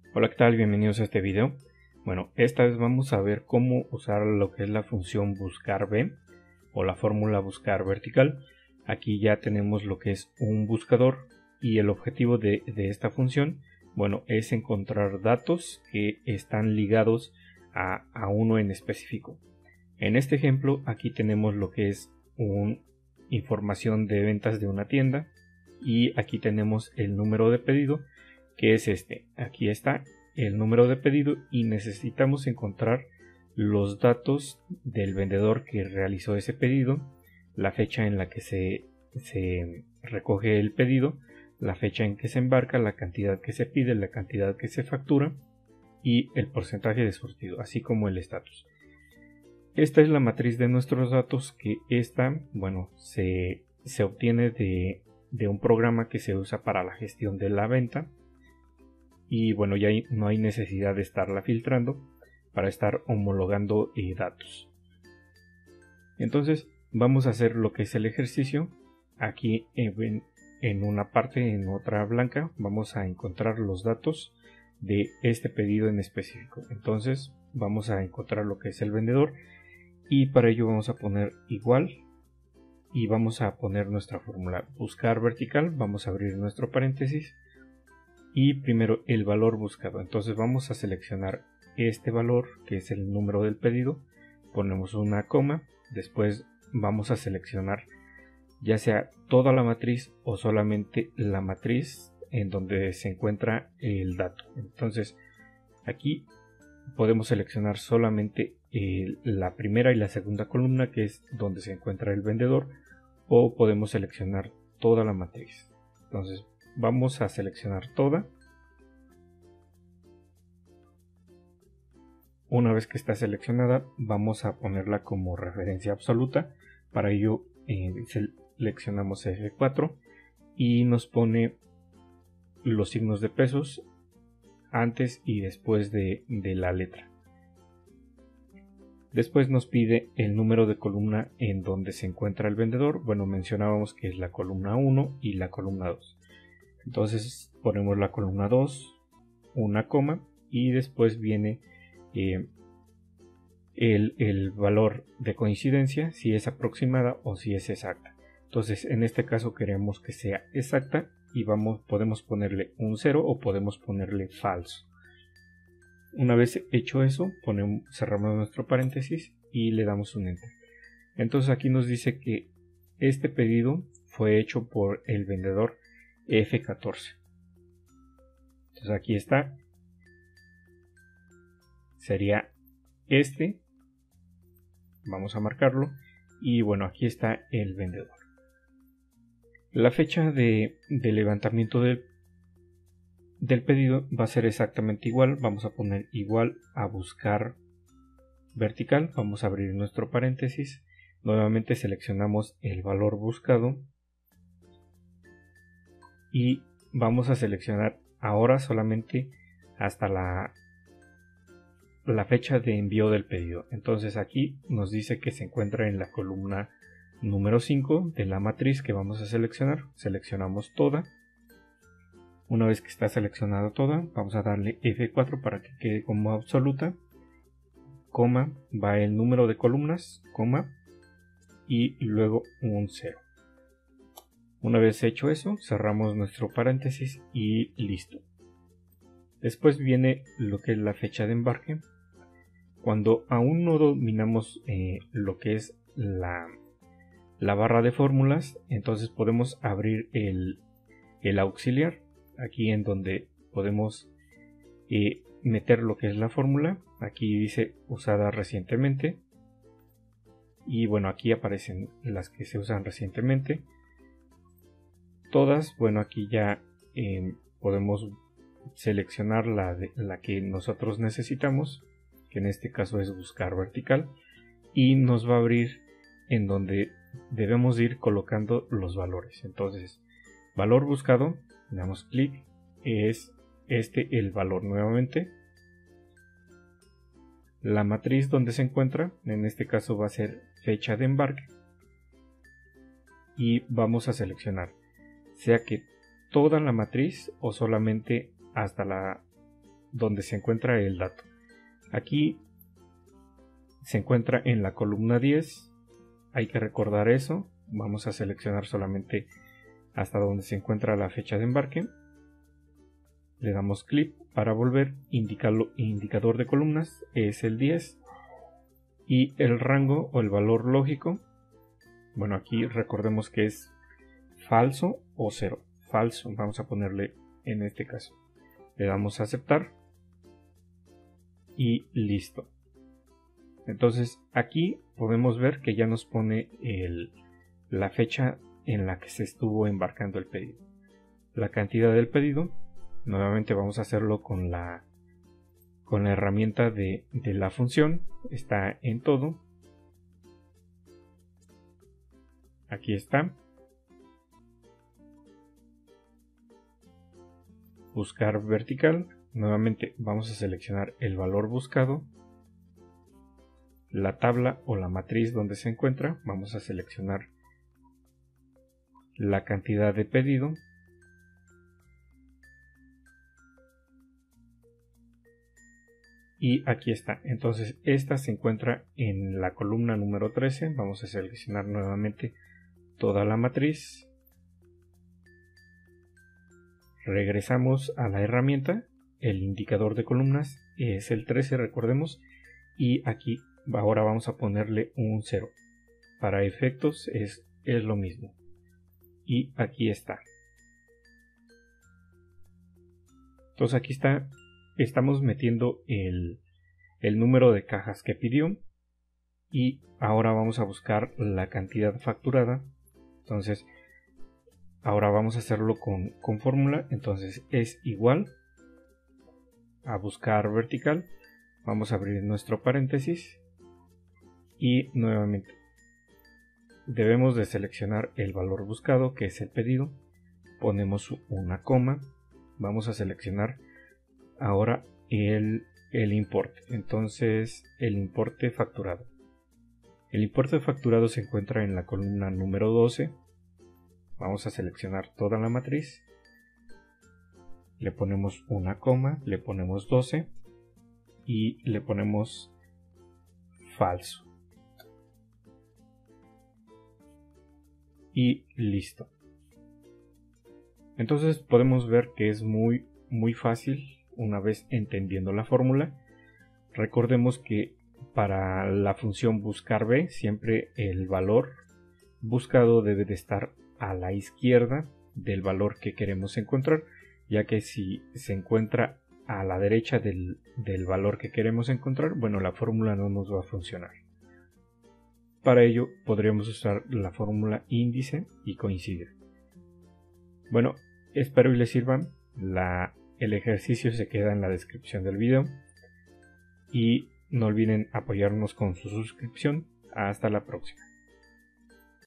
Hola, ¿qué tal? Bienvenidos a este video. Bueno, esta vez vamos a ver cómo usar lo que es la función buscar B o la fórmula buscar vertical. Aquí ya tenemos lo que es un buscador y el objetivo de esta función, bueno, es encontrar datos que están ligados a uno en específico. En este ejemplo, aquí tenemos lo que es información de ventas de una tienda y aquí tenemos el número de pedido, que es este. Aquí está el número de pedido y necesitamos encontrar los datos del vendedor que realizó ese pedido, la fecha en la que se recoge el pedido, la fecha en que se embarca, la cantidad que se pide, la cantidad que se factura y el porcentaje de surtido, así como el estatus. Esta es la matriz de nuestros datos, que bueno, se obtiene de un programa que se usa para la gestión de la venta. Y bueno, ya no hay necesidad de estarla filtrando para estar homologando datos. Entonces vamos a hacer lo que es el ejercicio. Aquí en una parte, en otra blanca, vamos a encontrar los datos de este pedido en específico. Entonces vamos a encontrar lo que es el vendedor y para ello vamos a poner igual y vamos a poner nuestra fórmula buscar vertical. Vamos a abrir nuestro paréntesis y primero el valor buscado. Entonces vamos a seleccionar este valor, que es el número del pedido, ponemos una coma, después vamos a seleccionar ya sea toda la matriz o solamente la matriz en donde se encuentra el dato. Entonces aquí podemos seleccionar solamente la primera y la segunda columna, que es donde se encuentra el vendedor, o podemos seleccionar toda la matriz. Entonces vamos a seleccionar toda. Una vez que está seleccionada, vamos a ponerla como referencia absoluta. Para ello seleccionamos F4 y nos pone los signos de pesos antes y después de la letra. Después nos pide el número de columna en donde se encuentra el vendedor. Bueno, mencionábamos que es la columna 1 y la columna 2. Entonces ponemos la columna 2, una coma, y después viene el valor de coincidencia, si es aproximada o si es exacta. Entonces en este caso queremos que sea exacta y podemos ponerle un 0 o podemos ponerle falso. Una vez hecho eso, cerramos nuestro paréntesis y le damos un enter. Entonces aquí nos dice que este pedido fue hecho por el vendedor F14. Entonces aquí está, sería este, vamos a marcarlo y bueno, aquí está el vendedor. La fecha de levantamiento del pedido va a ser exactamente igual. Vamos a poner igual a buscar vertical, vamos a abrir nuestro paréntesis, nuevamente seleccionamos el valor buscado y vamos a seleccionar ahora solamente hasta la fecha de envío del pedido. Entonces aquí nos dice que se encuentra en la columna número 5 de la matriz que vamos a seleccionar. Seleccionamos toda. Una vez que está seleccionada toda, vamos a darle F4 para que quede como absoluta, coma, va el número de columnas, coma, y luego un 0. Una vez hecho eso, cerramos nuestro paréntesis y listo. Después viene lo que es la fecha de embarque. Cuando aún no dominamos lo que es la barra de fórmulas, entonces podemos abrir el auxiliar, aquí en donde podemos meter lo que es la fórmula. Aquí dice usada recientemente y bueno, aquí aparecen las que se usan recientemente todas. Bueno, aquí ya podemos seleccionar la que nosotros necesitamos, que en este caso es buscar vertical, y nos va a abrir en donde debemos ir colocando los valores. Entonces, valor buscado, le damos clic, es el valor nuevamente. La matriz donde se encuentra, en este caso va a ser fecha de embarque, y vamos a seleccionar sea que toda la matriz o solamente hasta donde se encuentra el dato. Aquí se encuentra en la columna 10, hay que recordar eso. Vamos a seleccionar solamente hasta donde se encuentra la fecha de embarque. Le damos clic para volver. Indicador de columnas es el 10 y el rango o el valor lógico, bueno, aquí recordemos que es falso o 0. Falso, vamos a ponerle en este caso. Le damos a aceptar y listo. Entonces aquí podemos ver que ya nos pone la fecha en la que se estuvo embarcando el pedido, la cantidad del pedido. Nuevamente vamos a hacerlo con la herramienta de la función. Está en todo. Aquí está. Buscar vertical. Nuevamente vamos a seleccionar el valor buscado, la tabla o la matriz donde se encuentra. Vamos a seleccionar la cantidad de pedido. Y aquí está. Entonces esta se encuentra en la columna número 13. Vamos a seleccionar nuevamente toda la matriz. Regresamos a la herramienta. El indicador de columnas es el 13, recordemos. Y aquí ahora vamos a ponerle un 0. Para efectos es lo mismo. Y aquí está. Entonces aquí está. Estamos metiendo el número de cajas que pidió. Y ahora vamos a buscar la cantidad facturada. Entonces ahora vamos a hacerlo con fórmula. Entonces es igual a buscar vertical. Vamos a abrir nuestro paréntesis. Y nuevamente debemos de seleccionar el valor buscado, que es el pedido. Ponemos una coma. Vamos a seleccionar ahora el importe. Entonces el importe facturado. El importe facturado se encuentra en la columna número 12. Vamos a seleccionar toda la matriz. Le ponemos una coma, le ponemos 12 y le ponemos falso. Y listo. Entonces podemos ver que es muy fácil una vez entendiendo la fórmula. Recordemos que para la función buscar B siempre el valor buscado debe de estar a la izquierda del valor que queremos encontrar, ya que si se encuentra a la derecha del valor que queremos encontrar, bueno, la fórmula no nos va a funcionar. Para ello podríamos usar la fórmula índice y coincide. Bueno, espero y les sirva. El ejercicio se queda en la descripción del video. Y no olviden apoyarnos con su suscripción. Hasta la próxima.